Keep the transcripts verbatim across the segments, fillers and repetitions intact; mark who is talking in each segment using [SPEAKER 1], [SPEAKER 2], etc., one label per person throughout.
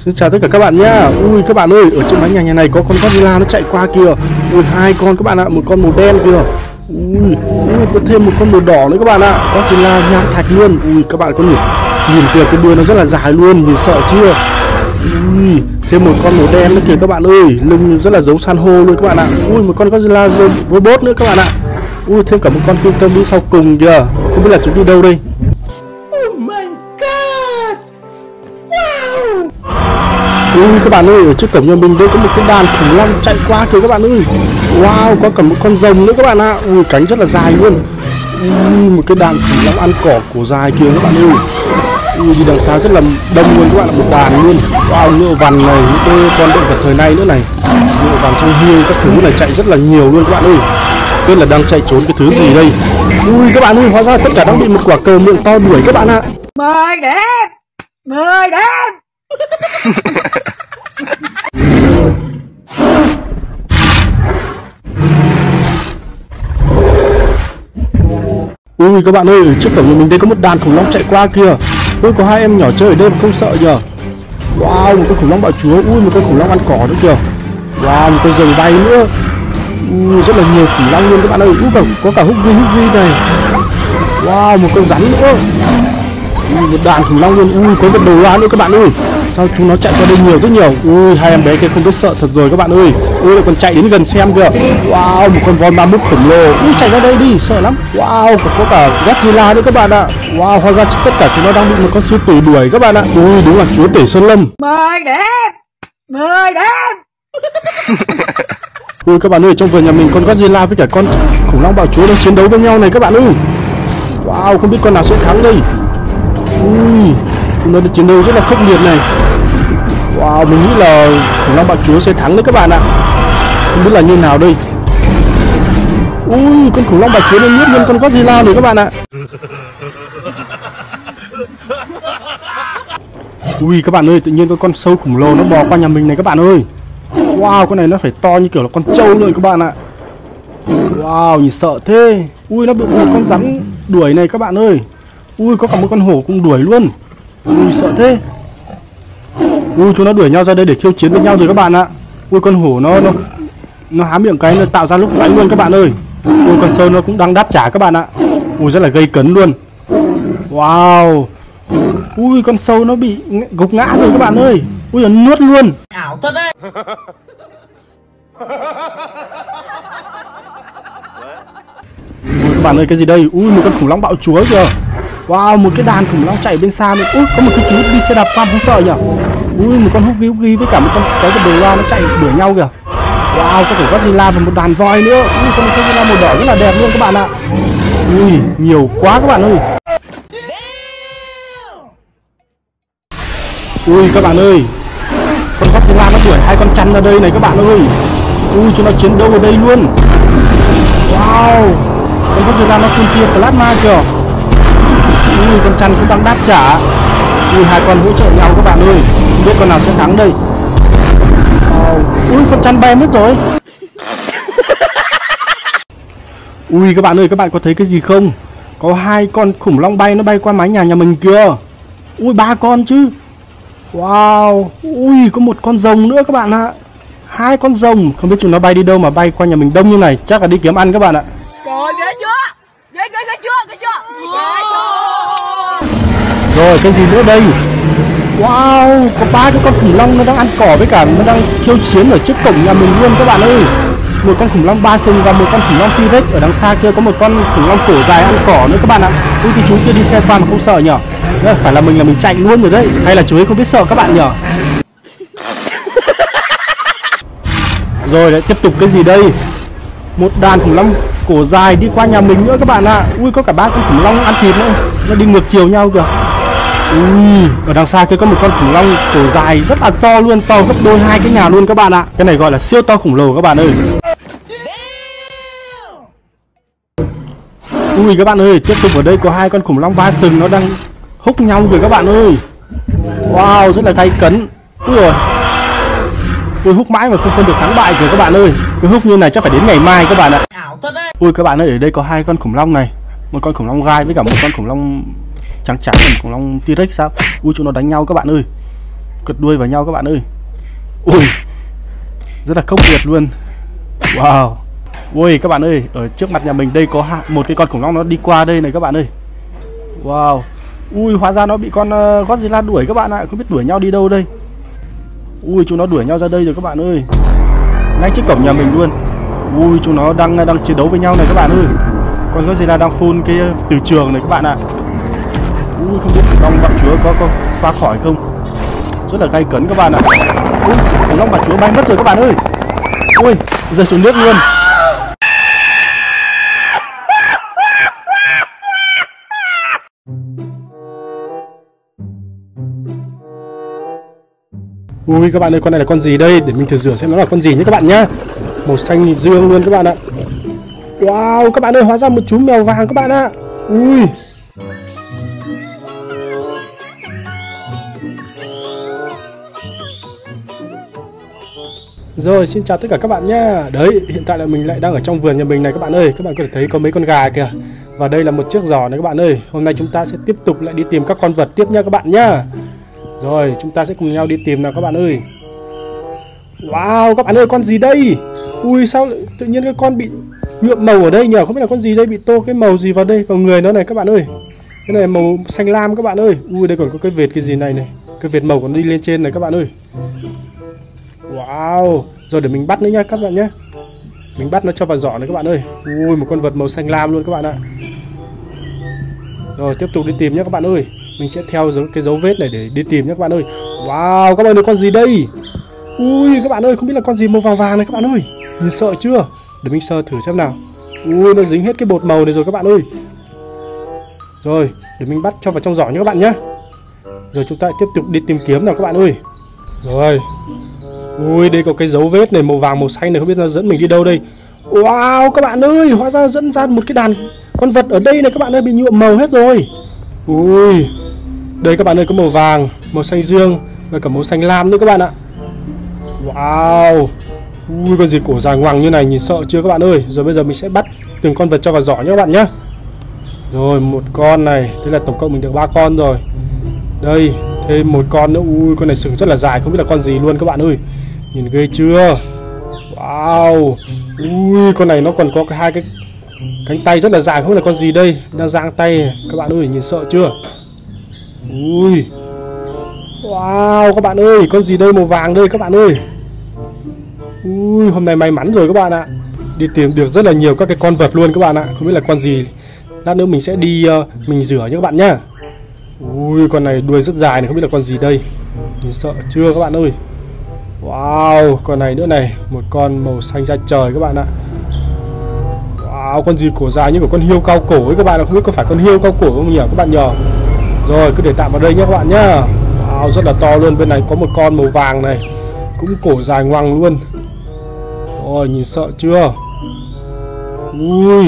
[SPEAKER 1] Xin chào tất cả các bạn nhá. Ui các bạn ơi, ở trên mái nhà nhà này có con Godzilla nó chạy qua kìa. Ui hai con các bạn ạ, một con màu đen kìa. Ui, ui có thêm một con màu đỏ nữa các bạn ạ. Godzilla nham thạch luôn. Ui các bạn có nhìn nhìn kìa, cái đuôi nó rất là dài luôn, nhìn sợ chưa? Ui, thêm một con màu đen nữa kìa các bạn ơi, lưng rất là giống san hô luôn các bạn ạ. Ui một con Godzilla robot nữa các bạn ạ. Ui thêm cả một con King Kong đi sau cùng kìa. Không biết là chúng đi đâu đây. Ui các bạn ơi, ở trước cổng nhà mình đây có một cái đàn khủng long chạy qua kìa các bạn ơi. Wow, có cả một con rồng nữa các bạn ạ. Ui cánh rất là dài luôn. Ui một cái đàn khủng long ăn cỏ cổ dài kìa các bạn ơi. Ui đi đằng xa rất là đông luôn các bạn ạ, một đàn luôn. Wow, ngựa vằn này, những cái con động vật thời nay nữa này. Ngựa vằn trong hiêu các thứ này chạy rất là nhiều luôn các bạn ơi. Tên là đang chạy trốn cái thứ gì đây. Ui các bạn ơi, hóa ra tất cả đang bị một quả cờ miệng to đuổi các bạn ạ.
[SPEAKER 2] Mời đẹp, mời đẹp.
[SPEAKER 1] Ui các bạn ơi, ở trước cổng nhà mình đây có một đàn khủng long chạy qua kìa. Ui có hai em nhỏ chơi ở đây mà không sợ nhờ. Wow, một con khủng long bạo chúa. Ui một con khủng long ăn cỏ nữa kìa. Wow, một con rồng bay nữa. Ui rất là nhiều khủng long luôn các bạn ơi. Ui có, có cả húc vi húc vi này. Wow, một con rắn nữa. Ui, một đàn khủng long luôn. Ui có một đầu loa nữa các bạn ơi. Sao chúng nó chạy qua đây nhiều rất nhiều. Ui hai em bé kia không biết sợ thật rồi các bạn ơi. Ui lại còn chạy đến gần xem kìa. Wow một con voi ma mút khổng lồ. Ui chạy ra đây đi, sợ lắm. Wow có, có cả Godzilla nữa các bạn ạ. Wow hóa ra tất cả chúng nó đang bị một con sư tử đuổi các bạn ạ. Ui đúng là chúa tể sơn lâm.
[SPEAKER 2] Mời đẹp, mời đẹp.
[SPEAKER 1] Ui các bạn ơi, trong vườn nhà mình con Godzilla với cả con khủng long bạo chúa đang chiến đấu với nhau này các bạn ơi. Wow không biết con nào sẽ thắng đây. Ui nó được chiến đấu rất là khốc liệt này. Wow mình nghĩ là khủng long bạo chúa sẽ thắng đấy các bạn ạ. Không biết là như nào đây. Ui con khủng long bạo chúa nó nuốt luôn con Godzilla này các bạn ạ. Ui các bạn ơi, tự nhiên có con sâu khổng lồ nó bò qua nhà mình này các bạn ơi. Wow con này nó phải to như kiểu là con trâu luôn các bạn ạ. Wow nhìn sợ thế. Ui nó bị một con rắn đuổi này các bạn ơi. Ui có cả một con hổ cũng đuổi luôn. Ui sợ thế. Ui chúng nó đuổi nhau ra đây để khiêu chiến với nhau rồi các bạn ạ. Ui con hổ nó nó nó há miệng cái nó tạo ra lúc xoáy luôn các bạn ơi. Ui con sâu nó cũng đang đáp trả các bạn ạ. Ui rất là gây cấn luôn. Wow. Ui con sâu nó bị gục ngã rồi các bạn ơi. Ui nó nuốt luôn.
[SPEAKER 2] Ảo thật đấy.
[SPEAKER 1] Ui các bạn ơi cái gì đây? Ui một con khủng long bạo chúa kìa. Wow một cái đàn khủng long chạy bên xa nữa. Ui có một cái chú đi xe đạp qua không sợ nhỉ. Ui một con húc ghi húc ghi với cả một con cái con đồ loa nó chạy đuổi nhau kìa. Wow có thể Godzilla và một đàn voi nữa. Ui con Godzilla màu đỏ rất là đẹp luôn các bạn ạ. Ui nhiều quá các bạn ơi. Ui các bạn ơi, con Godzilla nó đuổi hai con chăn ra đây này các bạn ơi. Ui chúng nó chiến đấu ở đây luôn. Wow con Godzilla nó phun tia plasma kìa. Ui con chăn cũng đang đáp trả. Ui hai con hỗ trợ nhau các bạn ơi. Không biết con nào sẽ thắng đây. Wow. Ui con chăn bay mất rồi. Ui các bạn ơi, các bạn có thấy cái gì không? Có hai con khủng long bay nó bay qua mái nhà nhà mình kìa. Ui ba con chứ. Wow. Ui có một con rồng nữa các bạn ạ. Hai con rồng. Không biết chúng nó bay đi đâu mà bay qua nhà mình đông như này. Chắc là đi kiếm ăn các bạn ạ.
[SPEAKER 2] Rồi ghê chưa? Ghê ghê ghê chưa? Ghê chưa? Ghê chưa?
[SPEAKER 1] Rồi cái gì nữa đây? Wow có ba cái con khủng long nó đang ăn cỏ với cả nó đang khiêu chiến ở trước cổng nhà mình luôn các bạn ơi. Một con khủng long ba sừng và một con khủng long T-Rex. Ở đằng xa kia có một con khủng long cổ dài ăn cỏ nữa các bạn ạ. Ui cái chú kia đi xe qua mà không sợ nhở. Đấy, phải là mình là mình chạy luôn rồi đấy. Hay là chú ấy không biết sợ các bạn nhở. Rồi lại tiếp tục cái gì đây? Một đàn khủng long cổ dài đi qua nhà mình nữa các bạn ạ. Ui có cả ba con khủng long ăn thịt nữa. Nó đi ngược chiều nhau kìa. Ui ở đằng xa kia có một con khủng long cổ dài rất là to luôn, to gấp đôi hai cái nhà luôn các bạn ạ. Cái này gọi là siêu to khủng lồ các bạn ơi. Ui các bạn ơi, tiếp tục ở đây có hai con khủng long ba sừng nó đang húc nhau kìa các bạn ơi. Wow rất là gay cấn. Ui rồi. Ui húc mãi mà không phân được thắng bại kìa các bạn ơi. Cái húc như này chắc phải đến ngày mai các bạn ạ. Ui các bạn ơi, ở đây có hai con khủng long này. Một con khủng long gai với cả một con khủng long trắng trắng, một khủng long T-Rex sao. Ui chúng nó đánh nhau các bạn ơi. cật đuôi vào nhau các bạn ơi. Ui, rất là khốc liệt luôn. Wow. Ui các bạn ơi, ở trước mặt nhà mình đây có một cái con khủng long nó đi qua đây này các bạn ơi. Wow. Ui, hóa ra nó bị con uh, Godzilla đuổi các bạn ạ. Không biết đuổi nhau đi đâu đây. Ui, chúng nó đuổi nhau ra đây rồi các bạn ơi. Ngay trước cổng nhà mình luôn. Ui, chúng nó đang đang chiến đấu với nhau này các bạn ơi. Con Godzilla đang phun cái từ trường này các bạn ạ. Ui, không biết khủng long bạo chúa có có phá khỏi không. Rất là gay cấn các bạn ạ. Ui, khủng long bạo chúa bay mất rồi các bạn ơi. Ui, rơi xuống nước luôn. Ui các bạn ơi, con này là con gì đây? Để mình thử rửa xem nó là con gì nhé các bạn nhá. Màu xanh dương luôn các bạn ạ. Wow, các bạn ơi, hóa ra một chú mèo vàng các bạn ạ. Ui. Rồi, xin chào tất cả các bạn nhá. Đấy, hiện tại là mình lại đang ở trong vườn nhà mình này các bạn ơi. Các bạn có thể thấy có mấy con gà kìa. Và đây là một chiếc giỏ này các bạn ơi. Hôm nay chúng ta sẽ tiếp tục lại đi tìm các con vật tiếp nha các bạn nhá. Rồi, chúng ta sẽ cùng nhau đi tìm nào các bạn ơi. Wow, các bạn ơi, con gì đây? Ui, sao tự nhiên cái con bị nhuộm màu ở đây nhỉ? Không biết là con gì đây, bị tô cái màu gì vào đây, vào người nó này các bạn ơi. Cái này màu xanh lam các bạn ơi. Ui, đây còn có cái vệt cái gì này này. Cái vệt màu còn đi lên trên này các bạn ơi. Wow. Rồi để mình bắt nữa nha các bạn nhé. Mình bắt nó cho vào giỏ này các bạn ơi. Ui, một con vật màu xanh lam luôn các bạn ạ. Rồi, tiếp tục đi tìm nhé các bạn ơi. Mình sẽ theo dấu, cái dấu vết này để đi tìm nhé các bạn ơi. Wow, các bạn ơi, con gì đây? Ui, các bạn ơi, không biết là con gì màu vàng vàng này các bạn ơi. Nhìn sợ chưa? Để mình sờ thử xem nào. Ui, nó dính hết cái bột màu này rồi các bạn ơi. Rồi, để mình bắt cho vào trong giỏ nhé các bạn nhé. Rồi chúng ta tiếp tục đi tìm kiếm nào các bạn ơi. Rồi. Ui, đây có cái dấu vết này màu vàng màu xanh này, không biết nó dẫn mình đi đâu đây. Wow, các bạn ơi, hóa ra dẫn ra một cái đàn con vật ở đây này các bạn ơi, bị nhuộm màu hết rồi. Ui, đây các bạn ơi, có màu vàng, màu xanh dương và cả màu xanh lam nữa các bạn ạ. Wow. Ui, con gì cổ dài ngoằng như này, nhìn sợ chưa các bạn ơi. Rồi bây giờ mình sẽ bắt từng con vật cho vào giỏ nhé các bạn nhé. Rồi, một con này, thế là tổng cộng mình được ba con rồi. Đây, thêm một con nữa. Ui, con này sừng rất là dài, không biết là con gì luôn các bạn ơi. Nhìn ghê chưa. Wow. Ui, con này nó còn có cái hai cái cánh tay rất là dài, không biết là con gì đây. Đang giang tay các bạn ơi, nhìn sợ chưa. Ui. Wow, các bạn ơi, con gì đây màu vàng đây các bạn ơi. Ui, hôm nay may mắn rồi các bạn ạ. Đi tìm được rất là nhiều các cái con vật luôn các bạn ạ. Không biết là con gì. Lát nữa mình sẽ đi uh, mình rửa nhé các bạn nhá. Ui, con này đuôi rất dài này, không biết là con gì đây. Nhìn sợ chưa các bạn ơi. Wow, con này nữa này, một con màu xanh da trời các bạn ạ. Wow, con gì cổ dài như của con hiêu cao cổ ấy các bạn ạ. Không biết có phải con hiêu cao cổ không nhỉ các bạn nhỉ. Rồi, cứ để tạm vào đây nhé các bạn nhá. Wow, rất là to luôn. Bên này có một con màu vàng này, cũng cổ dài ngoằng luôn. Rồi, nhìn sợ chưa. Ui.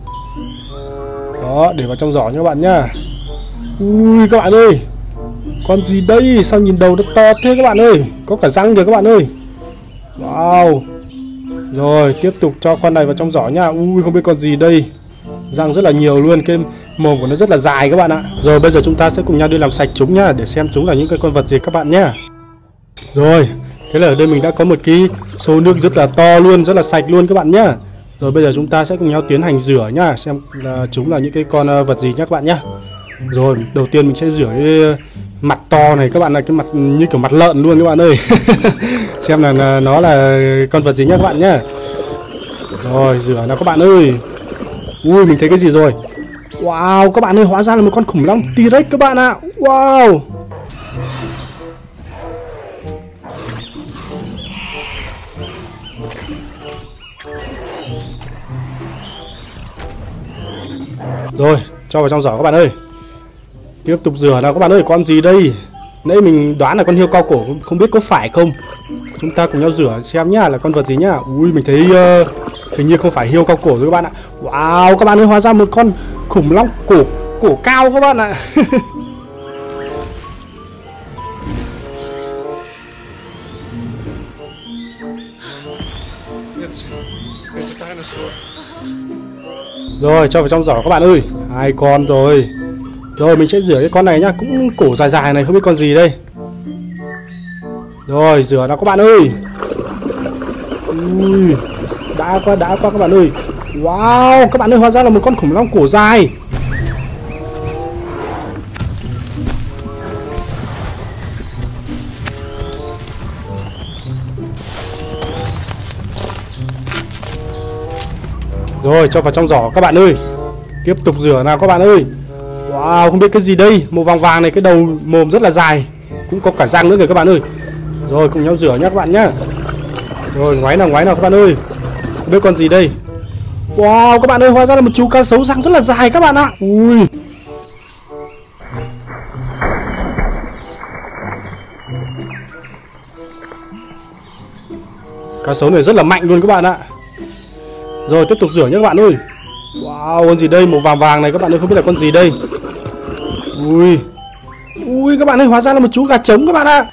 [SPEAKER 1] Đó, để vào trong giỏ nhé các bạn nhá. Ui, các bạn ơi, con gì đây? Sao nhìn đầu nó to thế các bạn ơi. Có cả răng kìa các bạn ơi. Wow. Rồi, tiếp tục cho con này vào trong giỏ nha. Ui, không biết con gì đây. Răng rất là nhiều luôn, cái mồm của nó rất là dài các bạn ạ. Rồi, bây giờ chúng ta sẽ cùng nhau đi làm sạch chúng nhá, để xem chúng là những cái con vật gì các bạn nhá. Rồi, thế là ở đây mình đã có một cái xô nước rất là to luôn, rất là sạch luôn các bạn nhá. Rồi bây giờ chúng ta sẽ cùng nhau tiến hành rửa nhá, xem là chúng là những cái con vật gì nhá các bạn nhá. Rồi, đầu tiên mình sẽ rửa cái mặt to này các bạn, là cái mặt như kiểu mặt lợn luôn các bạn ơi. Xem là nó là con vật gì nhá các bạn nhá. Rồi, rửa nào các bạn ơi. Ui, mình thấy cái gì rồi. Wow, các bạn ơi, hóa ra là một con khủng long T-Rex các bạn ạ. Wow. Rồi, cho vào trong giỏ các bạn ơi. Tiếp tục rửa nào các bạn ơi, con gì đây? Nãy mình đoán là con hiêu cao cổ, không biết có phải không. Chúng ta cùng nhau rửa xem nhá, là con vật gì nhá. Ui, mình thấy uh, hình như không phải hiêu cao cổ rồi các bạn ạ. Wow, các bạn ơi, hóa ra một con khủng long cổ cổ cao các bạn ạ. Rồi, cho vào trong giỏ các bạn ơi. Hai con rồi. Rồi, mình sẽ rửa cái con này nhá, cũng cổ dài dài này, không biết con gì đây. Rồi rửa nào các bạn ơi. Ui, đã quá đã quá các bạn ơi. Wow, các bạn ơi, hóa ra là một con khủng long cổ dài. Rồi cho vào trong giỏ các bạn ơi. Tiếp tục rửa nào các bạn ơi. Wow, không biết cái gì đây. Màu vàng vàng này, cái đầu mồm rất là dài, cũng có cả răng nữa kìa các bạn ơi. Rồi cùng nhau rửa nhá các bạn nhá. Rồi ngoáy nào ngoáy nào các bạn ơi. Không biết con gì đây. Wow các bạn ơi, hóa ra là một chú cá sấu răng rất là dài các bạn ạ. Ui. Cá sấu này rất là mạnh luôn các bạn ạ. Rồi tiếp tục rửa nhé các bạn ơi. Wow, con gì đây, màu vàng vàng này các bạn ơi, không biết là con gì đây. Ui. Ui các bạn ơi, hóa ra là một chú gà trống các bạn ạ.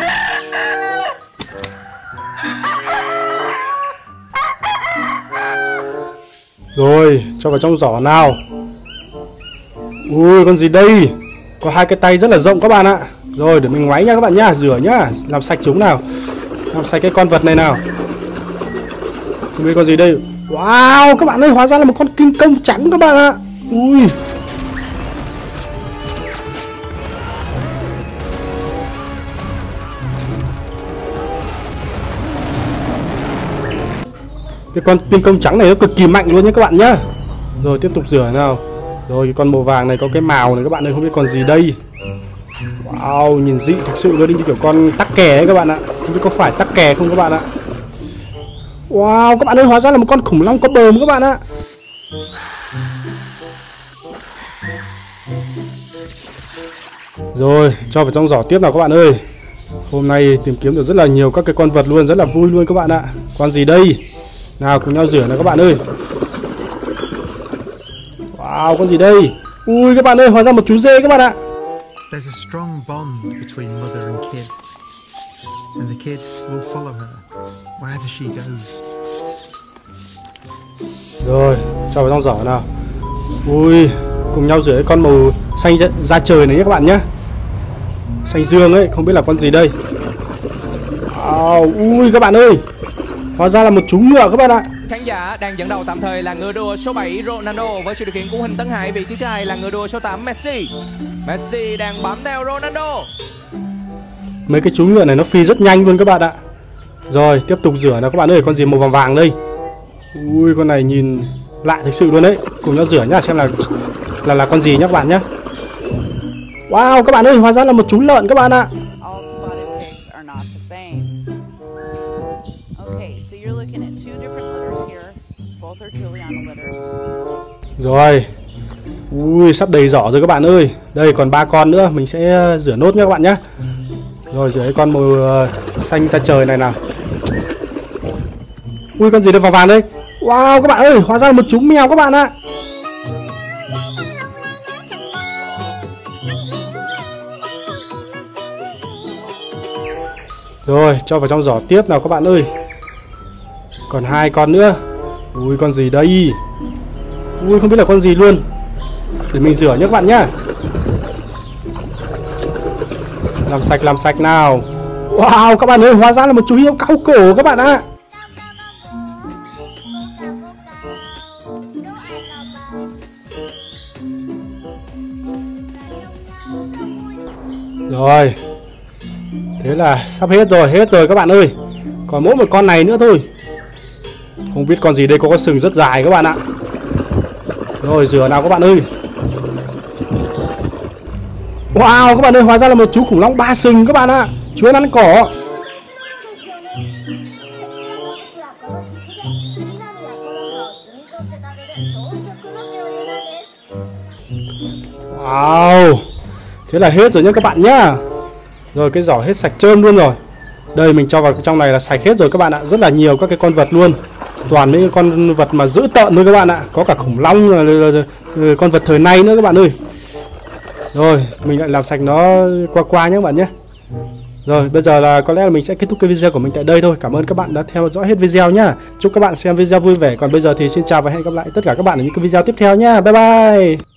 [SPEAKER 1] Rồi cho vào trong giỏ nào. Ui con gì đây, có hai cái tay rất là rộng các bạn ạ. Rồi để mình ngoáy nha các bạn nhá, rửa nhá, làm sạch chúng nào, làm sạch cái con vật này nào. Không biết con gì đây. Wow các bạn ơi, hóa ra là một con kinh công trắng các bạn ạ. Ui. Cái con kinh công trắng này nó cực kỳ mạnh luôn nhé các bạn nhá. Rồi tiếp tục rửa nào. Rồi cái con màu vàng này có cái màu này các bạn ơi, không biết con gì đây. Wow, nhìn dị thực sự luôn, như kiểu con tắc kè ấy các bạn ạ. Không biết có phải tắc kè không các bạn ạ. Wow các bạn ơi, hóa ra là một con khủng long có bờm các bạn ạ. Rồi cho vào trong giỏ tiếp nào các bạn ơi. Hôm nay tìm kiếm được rất là nhiều các cái con vật luôn, rất là vui luôn các bạn ạ. Con gì đây? Nào cùng nhau rửa nào các bạn ơi. Wow, con gì đây? Ui các bạn ơi, hóa ra một chú dê các bạn ạ.
[SPEAKER 3] There's a strong bond between mother and kid, and the kid will follow her wherever she goes.
[SPEAKER 1] Rồi, cho vào trong giỏ nào. Ui, cùng nhau rửa cái con màu xanh da trời này nhé các bạn nhé. Xanh dương ấy, không biết là con gì đây. Wow, ui các bạn ơi, hóa ra là một chú ngựa các bạn ạ.
[SPEAKER 4] Khán giả đang dẫn đầu tạm thời là ngựa đua số bảy Ronaldo với sự điều khiển của Huỳnh Tấn Hải. Vị trí thứ hai là ngựa đua số tám Messi. Messi đang bám theo Ronaldo.
[SPEAKER 1] Mấy cái chú ngựa này nó phi rất nhanh luôn các bạn ạ. Rồi tiếp tục rửa nào các bạn ơi. Con gì màu vàng vàng đây. Ui con này nhìn lạ thực sự luôn đấy. Cùng nhau rửa nhá, xem là là là con gì nhá các bạn nhá. Wow các bạn ơi, hóa ra là một chú lợn các bạn ạ. Rồi. Ui sắp đầy giỏ rồi các bạn ơi. Đây còn ba con nữa, mình sẽ rửa nốt nhá các bạn nhá. Rồi rửa cái con màu uh, xanh da trời này nào. Ui con gì đây vàng vàng đây. Wow các bạn ơi, hóa ra là một chú mèo các bạn ạ. Rồi cho vào trong giỏ tiếp nào các bạn ơi. Còn hai con nữa. Ui con gì đây. Ui không biết là con gì luôn. Để mình rửa nhé các bạn nhá. Làm sạch làm sạch nào. Wow các bạn ơi, hóa ra là một chú hươu cao cổ các bạn ạ. Rồi. Thế là sắp hết rồi, hết rồi các bạn ơi. Còn mỗi một con này nữa thôi. Không biết con gì đây, có cái sừng rất dài các bạn ạ. Rồi rửa nào các bạn ơi. Wow các bạn ơi, hóa ra là một chú khủng long ba sừng các bạn ạ. Chú ấy ăn cỏ. Wow. Thế là hết rồi nhá các bạn nhá. Rồi cái giỏ hết sạch trơn luôn rồi. Đây mình cho vào trong này là sạch hết rồi các bạn ạ. Rất là nhiều các cái con vật luôn. Toàn những con vật mà dữ tợn luôn các bạn ạ. Có cả khủng long, con vật thời nay nữa các bạn ơi. Rồi mình lại làm sạch nó qua qua nhé các bạn nhé. Rồi bây giờ là có lẽ là mình sẽ kết thúc cái video của mình tại đây thôi. Cảm ơn các bạn đã theo dõi hết video nhá. Chúc các bạn xem video vui vẻ. Còn bây giờ thì xin chào và hẹn gặp lại tất cả các bạn ở những cái video tiếp theo nhá. Bye bye.